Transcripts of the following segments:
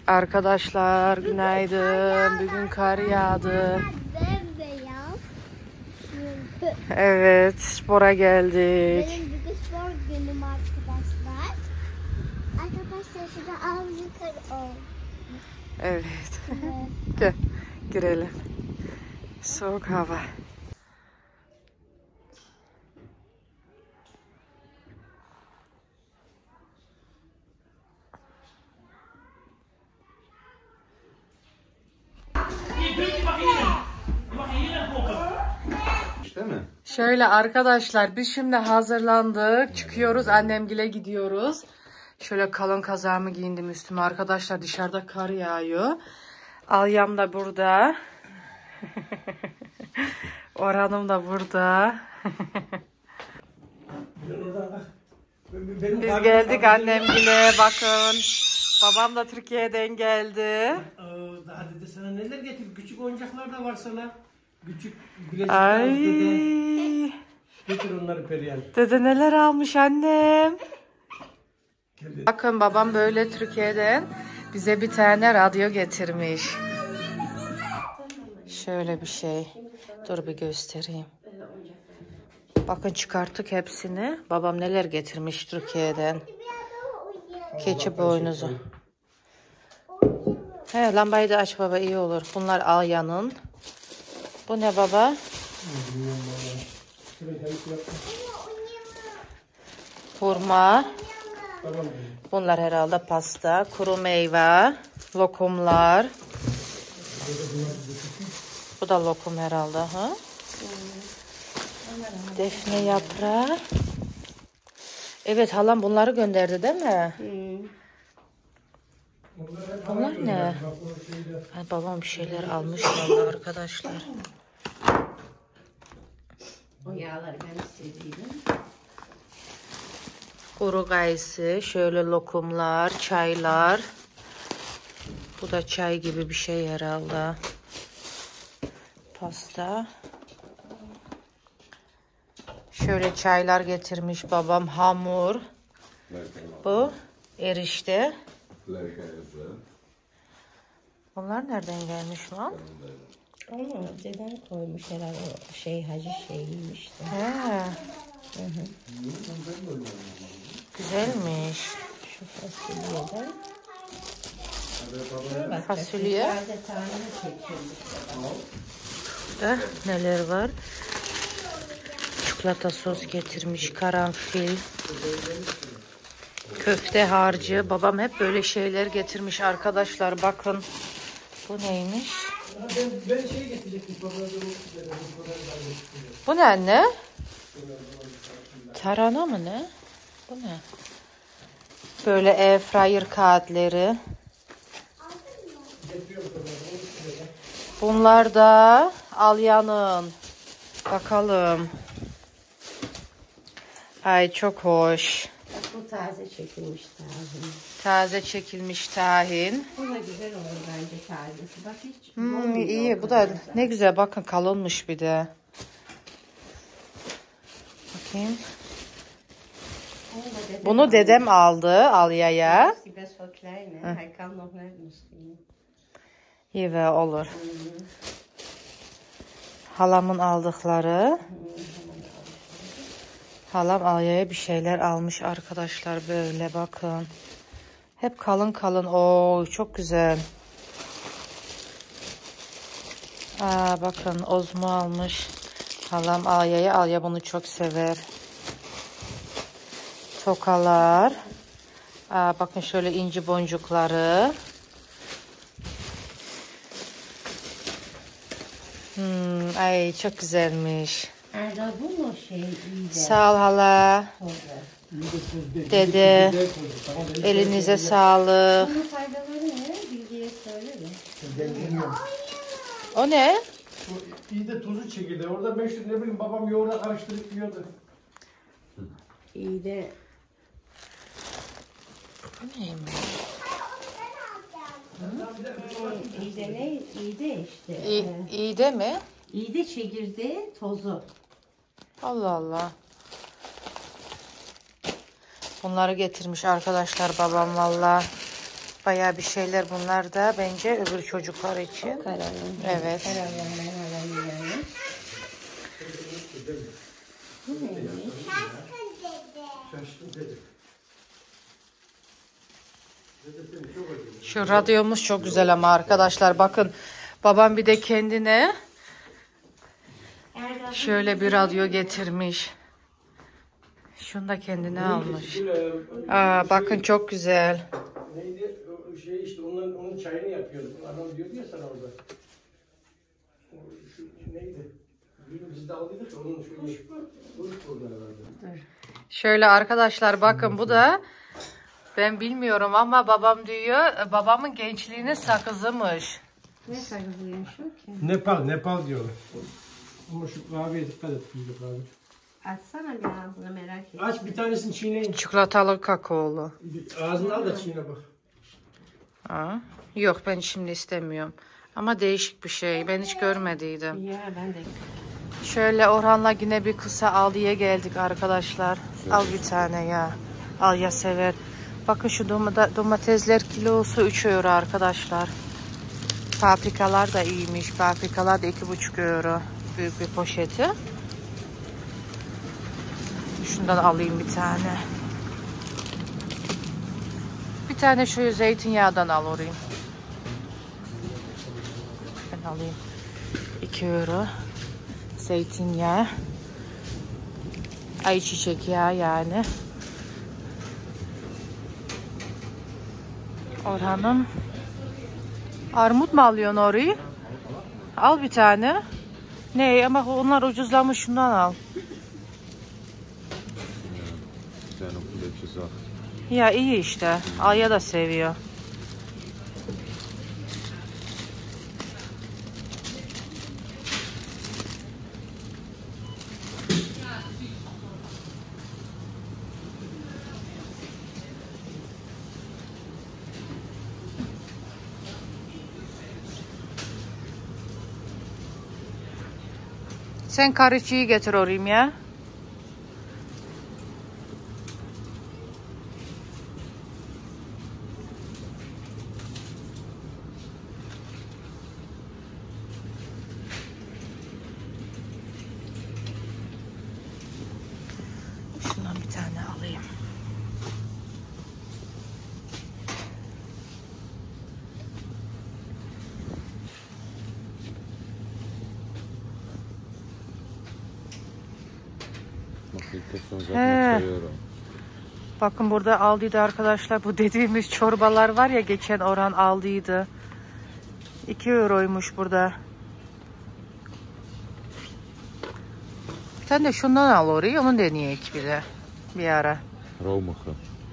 Arkadaşlar günaydın. Bugün kar yağdı. Bembeyaz. Evet, spora geldik. Benim bugün spor günüm arkadaşlar. Arkadaşlar şurada avlu kar oldu. Evet. Gel, girelim. Soğuk hava. Şöyle arkadaşlar biz şimdi hazırlandık. Çıkıyoruz. Annemgile gidiyoruz. Şöyle kalın kazağımı giyindim üstüme. Arkadaşlar dışarıda kar yağıyor. Alyam da burada. Orhan'ım da burada. Biz geldik annemgile. Bakın. Babam da Türkiye'den geldi. Daha dede sana neler getir? Küçük oyuncaklar da var sana. Küçük bilezikler dede. Getir onları Perihan. Dede neler almış annem. Geldi. Bakın babam böyle Türkiye'den bize bir tane radyo getirmiş. Şöyle bir şey. Dur bir göstereyim. Bakın çıkarttık hepsini. Babam neler getirmiş Türkiye'den. Keçi boynuzu. He, lambayı da aç baba, iyi olur. Bunlar Alya'nın. Bu ne baba? Hurma. Bunlar herhalde pasta. Kuru meyve. Lokumlar. Bu da lokum herhalde. Ha? Defne yaprağı. Evet, halam bunları gönderdi değil mi? Bunlar ne? Ay, babam bir şeyler almış vallahi arkadaşlar. O yağları ben sevdim. Kuru kayısı, şöyle lokumlar, çaylar. Bu da çay gibi bir şey herhalde. Pasta. Şöyle çaylar getirmiş babam, hamur. Bu erişte. Bunlar nereden gelmiş lan? Onu deden koymuş herhalde, o şey hacı şeyiymiş de. He. Güzelmiş. Şu fasulyeden. Fasulye. Taze taneli çekilmiş. Burada neler var? Çikolata sos getirmiş, karanfil. Köfte harcı. Babam hep böyle şeyler getirmiş arkadaşlar. Bakın. Bu neymiş? Ben şey getirecektim. Bu ne anne? Tarhana mı ne? Bu ne? Böyle airfryer kağıtları. Bunlar da Alya'nın. Bakalım. Ay çok hoş. Bak bu taze çekilmiş tahin. Taze çekilmiş tahin. Bu da güzel olur bence tazesi. Bak hiç. İyi, bu da ne güzel, bakın kalınmış bir de. Bakayım. Bunu dedem aldı Alya'ya. İyi ve olur. Halamın aldıkları. Halam Alya'ya bir şeyler almış arkadaşlar, böyle bakın. Hep kalın kalın. Oo, çok güzel. Aa, bakın Ozmo almış. Halam Alya'ya. Alya bunu çok sever. Tokalar. Aa, bakın şöyle inci boncukları. Ay çok güzelmiş. Erdal bu mu şey iyi de? Sağ ol hala. Dede. Elinize sağlık. Bunun faydaları ne? Bilgiye söyle de. O ne? İyi de tuzu çekildi. Orada meşhur ne bileyim babam yoğurda karıştırıp yiyordu. İyi de. Bu neymiş? İyi de ne? İyi de işte. İyi de mi? İyi de çekirdeği tozu. Allah Allah. Bunları getirmiş arkadaşlar babam valla. Bayağı bir şeyler bunlar da bence öbür çocuklar için. Kararım. Evet. Kararım ben alayım yani. Şaşkın dede. Şu radyomuz çok güzel ama arkadaşlar bakın. Babam bir de kendine şöyle bir radyo getirmiş. Şunu da kendine almış. Bakın çok güzel. Neydi? O şey işte onun çayını yapıyorduk. Adam diyordu ya sana orada. Şu neydi? Biz de aldıydık da onun şöyle Şöyle arkadaşlar bakın bu da ben bilmiyorum ama babam diyor babamın gençliğinin sakızımış. Ne sakızıymış o ki? Nepal diyorlar. Ama şu kahveye dikkat et. Kahve. Açsana bir ağzına merak ettim. Aç bir tanesini çiğneyin. Çikolatalı kakaolu. Ağzını al da çiğne bak. Aa, yok ben şimdi istemiyorum. Ama değişik bir şey. Ben hiç görmediydim. Ya ben de. Şöyle Orhan'la yine bir kısa Aldi'ye geldik arkadaşlar. Al bir tane ya. Al ya sever. Bakın şu domatesler kilosu 3 euro arkadaşlar. Paprikalar da iyiymiş. Paprikalar da 2,5 euro. Büyük bir poşeti. Şundan alayım bir tane. Bir tane şu zeytinyağından al orayı. Ben alayım. 2 euro. Zeytinyağı. Ayçiçek yağı yani. Orhan'ım. Armut mu alıyorsun orayı? Al bir tane. Ne ama onlar ucuzlamış, şundan al. Ya iyi işte. Alya da seviyor. Sen karıcıyı getir orayım ya. Şundan bir tane alayım. He. Bakın burada aldıydı arkadaşlar. Bu dediğimiz çorbalar var ya, geçen Orhan aldıydı. 2 euroymuş burada. Bir tane de şundan al orayı. Onu deneyek bir de. Bir ara. Roomige.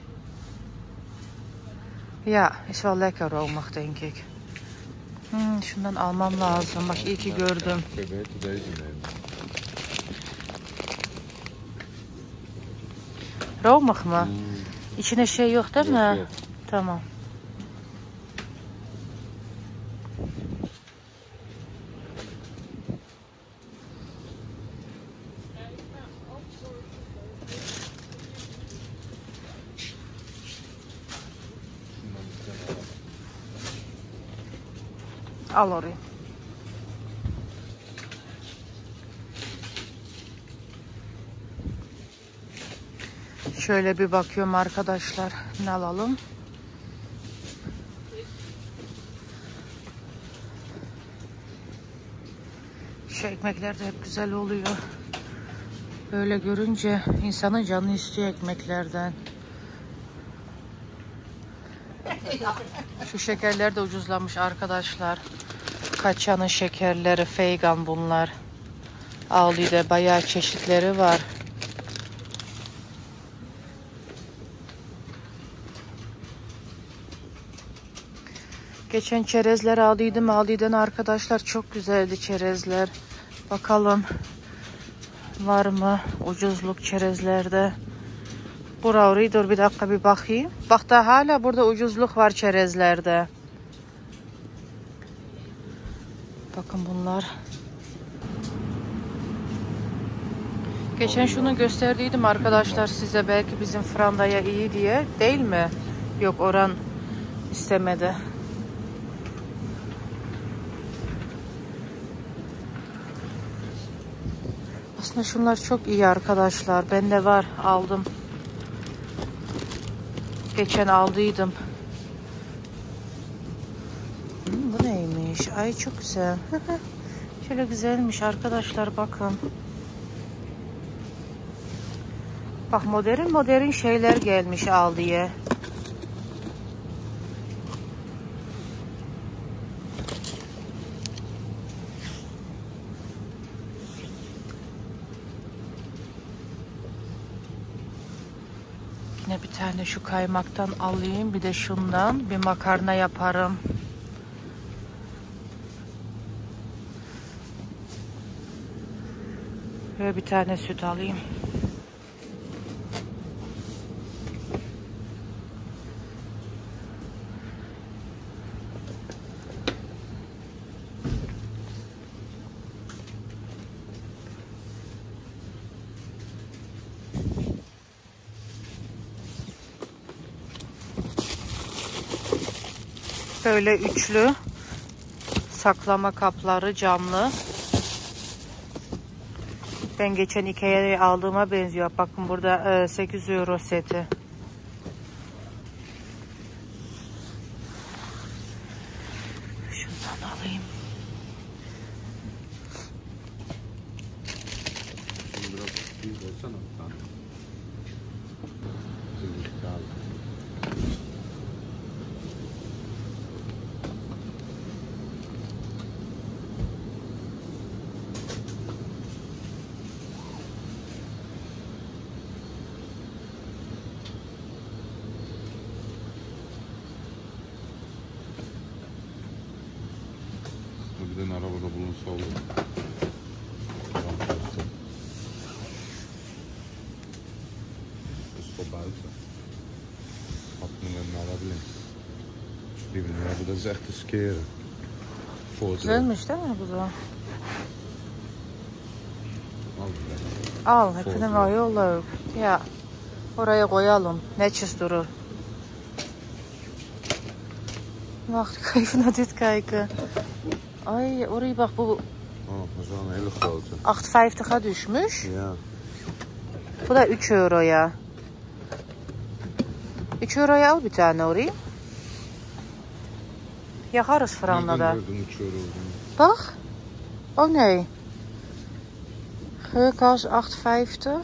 Ja, is wel lekker romig denk ik. Şundan almam lazım. Bak iyi ki gördüm. Ik weet het deze nemen. Romig mı? İçine şey yok değil mi? Yok, yok. Tamam. Al orayı. Şöyle bir bakıyorum arkadaşlar. Ne alalım? Şu ekmekler de hep güzel oluyor. Böyle görünce insanın canı istiyor ekmeklerden. Şu şekerler de ucuzlamış arkadaşlar. Kaçanın şekerleri, Feygan bunlar. Aldi'de bayağı çeşitleri var. Geçen çerezler aldıydım. Aldi'den arkadaşlar çok güzeldi çerezler. Bakalım var mı ucuzluk çerezlerde. Burayı dur bir dakika bir bakayım. Bak da hala burada ucuzluk var çerezlerde. Bakın bunlar. Geçen şunu gösterdiydim arkadaşlar size, belki bizim Franda'ya iyi diye. Değil mi? Yok, oran istemedi. Aslında şunlar çok iyi arkadaşlar. Bende var, aldım. Geçen aldıydım. Bu neymiş? Ay çok güzel. Şöyle güzelmiş arkadaşlar, bakın. Bak, modern şeyler gelmiş al diye. Yine bir tane şu kaymaktan alayım. Bir de şundan bir makarna yaparım. Ve bir tane süt alayım. Böyle üçlü saklama kapları, camlı. Ben geçen Ikea'ya aldığıma benziyor. Bakın burada 8 euro seti. Şundan alayım. Biraz büyük olsana bir tane. Bir de arabada bulunsa olur. Buiten. Had me naar Adeline. Die we hebben dat is echt te skeren. Güzelmiş değil mi bu da? Al. Al, hepsini var yolla. Ya oraya koyalım. Neçiz durur. Wacht, ik ga even naar dit kijken. Ay, oraya bak, bu Oh, dat is wel een hele grote. 8,50'a düşmüş. Ja. Bu da 3 euroya. 3 euroya al bir tane orayı. Yakarız fırında da. Nereden uçuyor oldum? Bak. Oh nee. Geurkaas 8,50.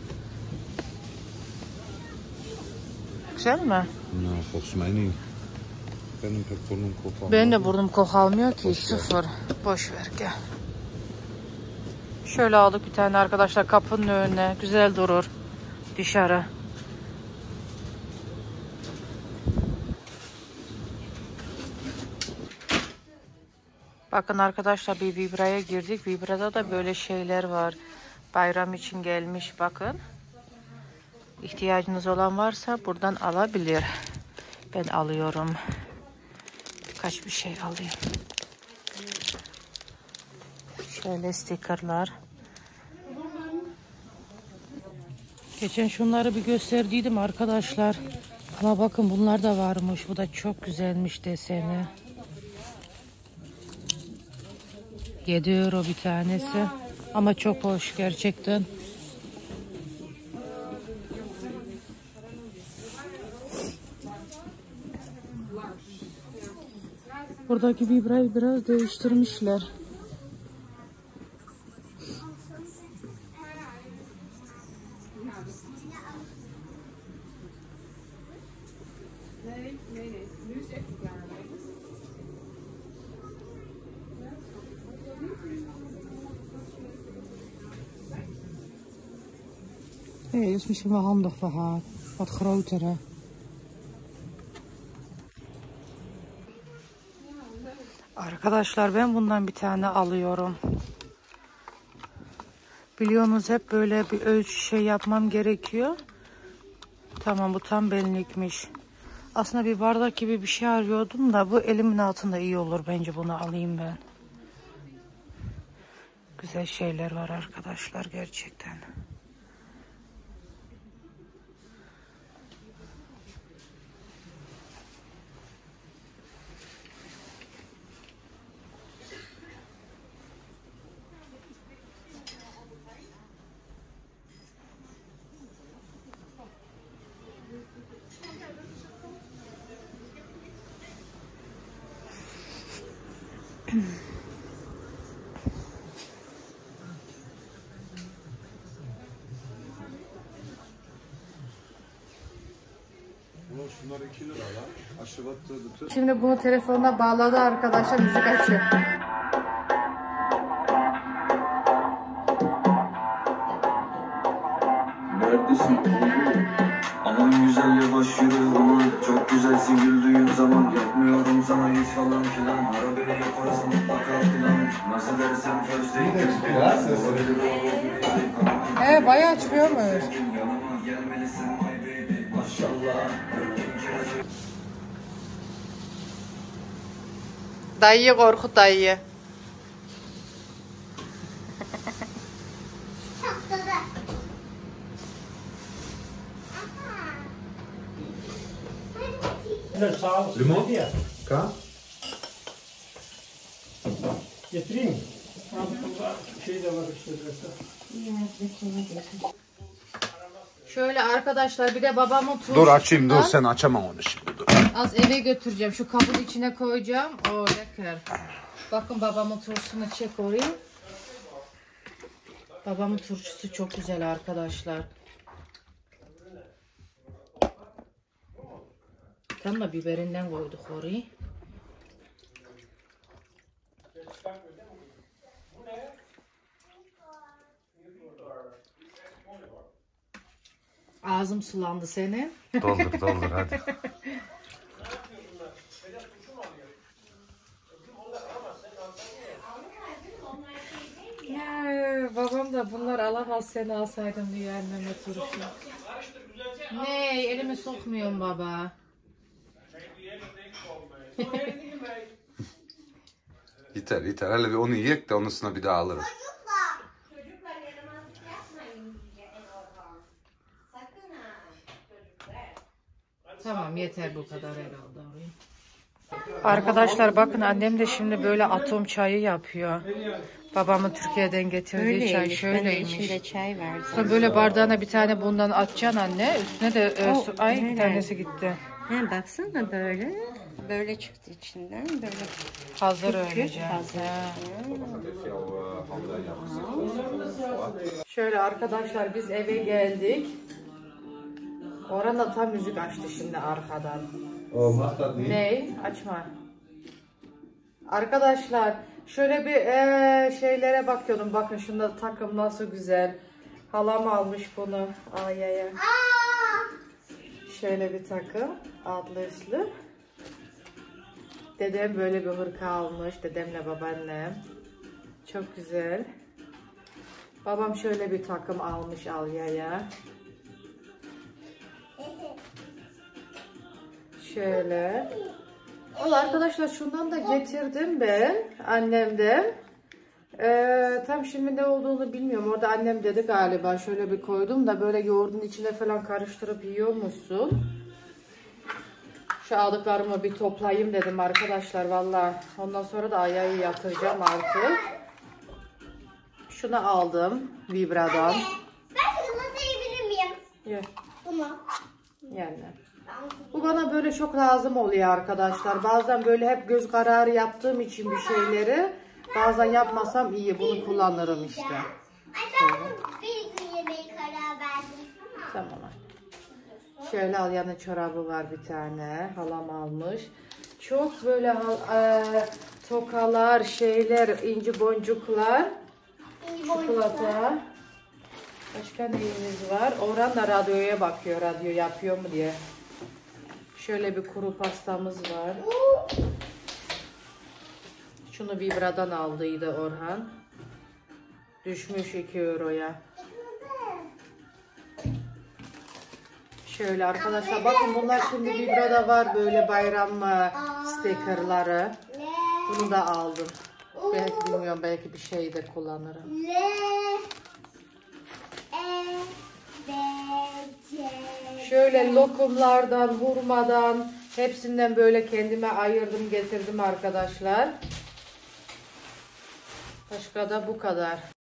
Güzel mi? Nou, volgens mij niet. Benim pek burnum kokar. Benim de burnum koku almıyor ki. Sıfır. Boş ver, gel. Şöyle aldık bir tane arkadaşlar, kapının önüne. Güzel durur. Dışarı. Bakın arkadaşlar, bir Vibra'ya girdik. Vibra'da da böyle şeyler var. Bayram için gelmiş, bakın. İhtiyacınız olan varsa buradan alabilir. Ben alıyorum. Birkaç bir şey alayım. Şöyle stikerler. Geçen şunları bir gösterdiydim arkadaşlar. Ama bakın bunlar da varmış. Bu da çok güzelmiş deseni. 7 euro bir tanesi. Ama çok hoş gerçekten. Buradaki vibrayı biraz değiştirmişler. Nee, dat is misschien wel handig voor haar. Wat grotere. Arkadaşlar, ben bundan bir tane alıyorum. Biliyorsunuz hep böyle bir ölçü şey yapmam gerekiyor. Tamam, bu tam benlikmiş. Aslında bir bardak gibi bir şey arıyordum da bu elimin altında iyi olur. Bence bunu alayım ben. Güzel şeyler var arkadaşlar gerçekten. Şunlar 2 lira lan. Aşırı batırdı. Şimdi bunu telefonuna bağladı arkadaşlar, müzik açıyor. Neredesin? Aman güzel yavaş yürü aman. Çok güzelsin güldüğün zaman. Yapmıyorum sana hiç falan filan. Ara beni yaparız mutlaka filan. Nasıl dersen first date. Bayağı çıkıyormuş. Yanıma gelmelisin my baby. Maşallah. Dayıyı korkut, dayıyı. Çatladı. Ne sağ ol. Limon? Ya. Ka? Getireyim mi? Şey de var işte. Şöyle arkadaşlar, bir de babamın turşusundan. Dur açayım, dur sen açamam onu şimdi, dur. Az eve götüreceğim. Şu kabın içine koyacağım. O lekker. Bakın babamın turşusunu çek oraya. Babamın turşusu çok güzel arkadaşlar. Tam da biberinden koyduk oraya. Ağzım sulandı senin. Doldur hadi. Ya, babam da bunlar alamaz, seni alsaydım diyor anneme turşu. Ne, elimi sokmuyorum baba. Yeter. Hele bir onu yiyek de onun üstüne bir daha alırım. Tamam, yeter bu kadar herhalde. Arkadaşlar bakın, annem de şimdi böyle atom çayı yapıyor. Babamın Türkiye'den getirdiği çay Öyleymiş. Ben de şöyleymiş. içinde çay var. Sonra böyle bardağına bir tane bundan atacaksın anne. Üstüne de su. Ay, bir öyle. tanesi gitti. Ha, baksana böyle. Böyle çıktı içinden. Böyle Hazır öylece. hazır. Ha. Şöyle arkadaşlar, biz eve geldik. Orhan da tam müzik açtı şimdi arkadan. Ne? Açma. Arkadaşlar şöyle bir şeylere bakıyordum. Bakın şunda takım nasıl güzel. Halam almış bunu. Ay ay ay. Şöyle bir takım. Altlı üstlü. Dedem böyle bir hırka almış. Dedemle babaannem. Çok güzel. Babam şöyle bir takım almış Alya'ya. Şöyle. Valla arkadaşlar şundan da getirdim ben annemden. Tam şimdi ne olduğunu bilmiyorum. Orada annem dedi galiba, şöyle bir koydum da böyle yoğurdun içine falan karıştırıp yiyor musun? Şu aldıklarımı bir toplayayım dedim arkadaşlar valla. Ondan sonra da ayağı yatıracağım artık. Şunu aldım Vibra'dan. Ben kırmızı yiyebilir miyim? Ye. Bunu. Yani. Bu bana böyle çok lazım oluyor arkadaşlar. Bazen böyle hep göz kararı yaptığım için bir şeyleri, bazen yapmasam iyi, bunu kullanırım işte. Ay ben bir gün yemeğe karar verdim. Tamam. Şöyle Alya'nın çorabı var bir tane. Halam almış. Çok böyle tokalar, şeyler, inci boncuklar, çikolata. Başka neyimiz var? Orhan da radyoya bakıyor, radyo yapıyor mu diye. Şöyle bir kuru pastamız var. Şunu Vibra'dan aldıydı Orhan. Düşmüş 2 euroya. Şöyle arkadaşlar bakın, bunlar şimdi Vibra'da var böyle bayram stikerleri. Bunu da aldım. Belki bilmiyorum, belki bir şey de kullanırım. Şöyle lokumlardan, hurmadan, hepsinden böyle kendime ayırdım, getirdim arkadaşlar. Başka da bu kadar.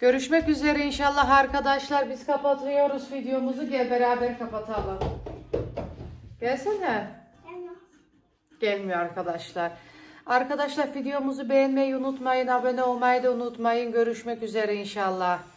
Görüşmek üzere inşallah arkadaşlar. Biz kapatıyoruz videomuzu. Gel beraber kapatalım. Gelsene. Gelmiyor arkadaşlar. Arkadaşlar videomuzu beğenmeyi unutmayın. Abone olmayı da unutmayın. Görüşmek üzere inşallah.